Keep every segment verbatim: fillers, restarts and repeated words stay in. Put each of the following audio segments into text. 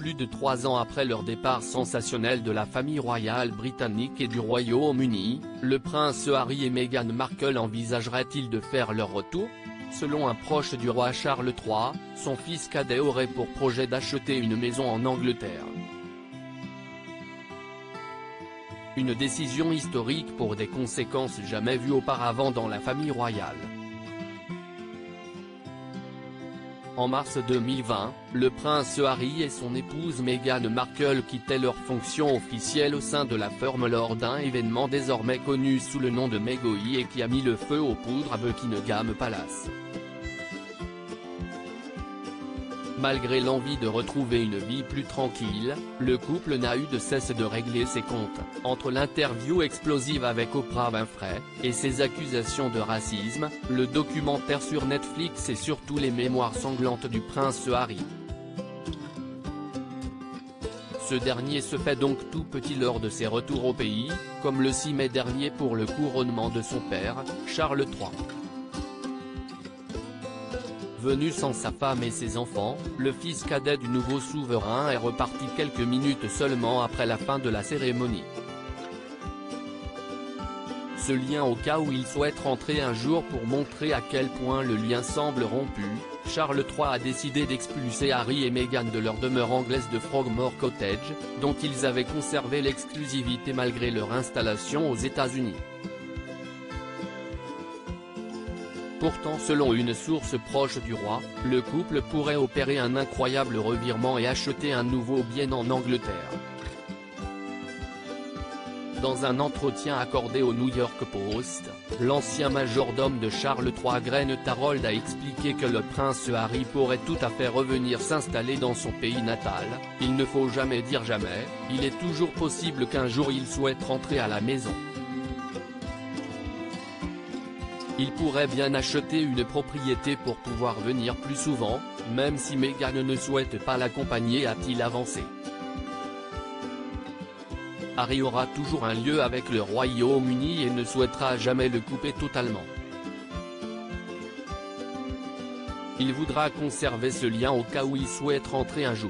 Plus de trois ans après leur départ sensationnel de la famille royale britannique et du Royaume-Uni, le prince Harry et Meghan Markle envisageraient-ils de faire leur retour? Selon un proche du roi Charles trois, son fils cadet aurait pour projet d'acheter une maison en Angleterre. Une décision historique pour des conséquences jamais vues auparavant dans la famille royale. En mars deux mille vingt, le prince Harry et son épouse Meghan Markle quittaient leurs fonctions officielles au sein de la firme lors d'un événement désormais connu sous le nom de Megoi et qui a mis le feu aux poudres à Buckingham Palace. Malgré l'envie de retrouver une vie plus tranquille, le couple n'a eu de cesse de régler ses comptes, entre l'interview explosive avec Oprah Winfrey, et ses accusations de racisme, le documentaire sur Netflix et surtout les mémoires sanglantes du prince Harry. Ce dernier se fait donc tout petit lors de ses retours au pays, comme le six mai dernier pour le couronnement de son père, Charles trois. Venu sans sa femme et ses enfants, le fils cadet du nouveau souverain est reparti quelques minutes seulement après la fin de la cérémonie. Ce lien au cas où il souhaite rentrer un jour pour montrer à quel point le lien semble rompu, Charles trois a décidé d'expulser Harry et Meghan de leur demeure anglaise de Frogmore Cottage, dont ils avaient conservé l'exclusivité malgré leur installation aux États-Unis. Pourtant selon une source proche du roi, le couple pourrait opérer un incroyable revirement et acheter un nouveau bien en Angleterre. Dans un entretien accordé au New York Post, l'ancien majordome de Charles trois Grant Harold a expliqué que le prince Harry pourrait tout à fait revenir s'installer dans son pays natal. Il ne faut jamais dire jamais, il est toujours possible qu'un jour il souhaite rentrer à la maison. Il pourrait bien acheter une propriété pour pouvoir venir plus souvent, même si Meghan ne souhaite pas l'accompagner, a-t-il avancé. Harry aura toujours un lien avec le Royaume-Uni et ne souhaitera jamais le couper totalement. Il voudra conserver ce lien au cas où il souhaite rentrer un jour.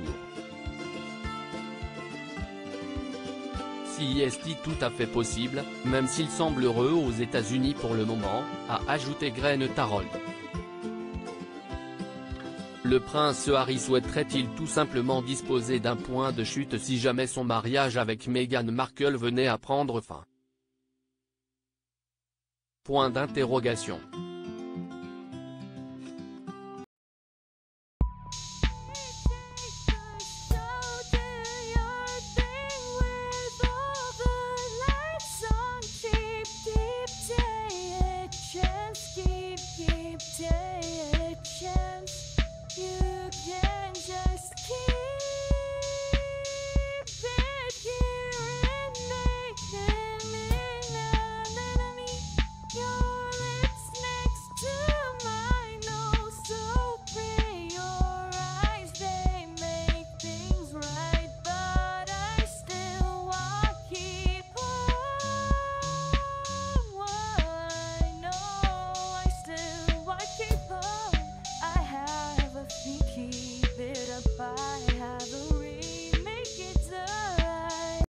C'est tout à fait possible, même s'il semble heureux aux États-Unis pour le moment, a ajouté Grant Harold. Le prince Harry souhaiterait-il tout simplement disposer d'un point de chute si jamais son mariage avec Meghan Markle venait à prendre fin? Point d'interrogation.